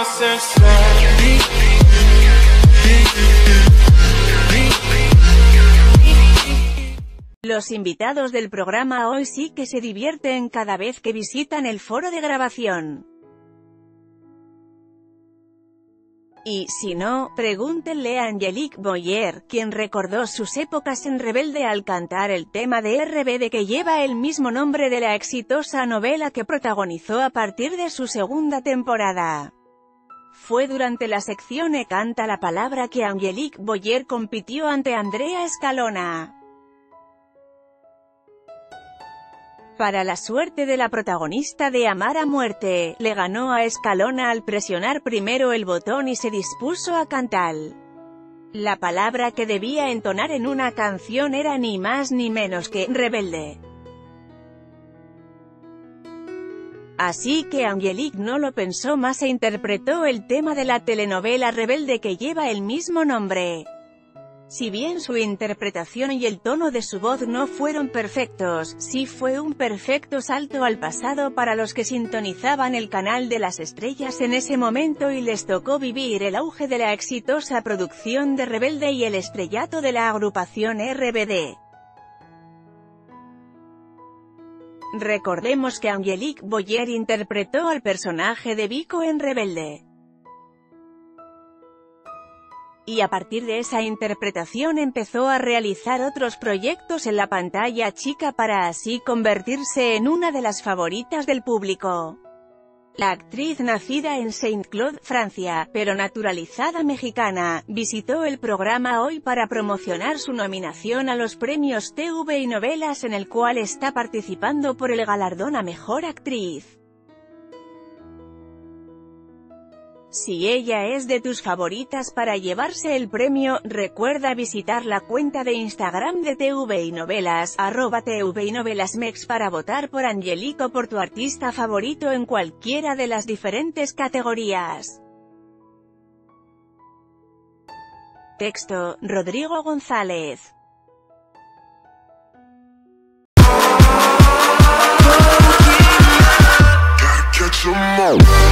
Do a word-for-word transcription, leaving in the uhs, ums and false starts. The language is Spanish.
Los invitados del programa hoy sí que se divierten cada vez que visitan el foro de grabación. Y, si no, pregúntenle a Angelique Boyer, quien recordó sus épocas en Rebelde al cantar el tema de R B D que lleva el mismo nombre de la exitosa novela que protagonizó a partir de su segunda temporada. Fue durante la sección E Canta la Palabra que Angelique Boyer compitió ante Andrea Escalona. Para la suerte de la protagonista de Amar a Muerte, le ganó a Escalona al presionar primero el botón y se dispuso a cantar. La palabra que debía entonar en una canción era ni más ni menos que Rebelde. Así que Angelique no lo pensó más e interpretó el tema de la telenovela Rebelde que lleva el mismo nombre. Si bien su interpretación y el tono de su voz no fueron perfectos, sí fue un perfecto salto al pasado para los que sintonizaban el canal de las estrellas en ese momento y les tocó vivir el auge de la exitosa producción de Rebelde y el estrellato de la agrupación R B D. Recordemos que Angelique Boyer interpretó al personaje de Vico en Rebelde. Y a partir de esa interpretación empezó a realizar otros proyectos en la pantalla chica para así convertirse en una de las favoritas del público. La actriz, nacida en Saint-Claude, Francia, pero naturalizada mexicana, visitó el programa Hoy para promocionar su nominación a los premios T V y Novelas en el cual está participando por el galardón a Mejor Actriz. Si ella es de tus favoritas para llevarse el premio, recuerda visitar la cuenta de Instagram de T V y Novelas, arroba T V y Novelas Mex, para votar por Angelique o por tu artista favorito en cualquiera de las diferentes categorías. Texto: Rodrigo González. Gotta catch 'em all.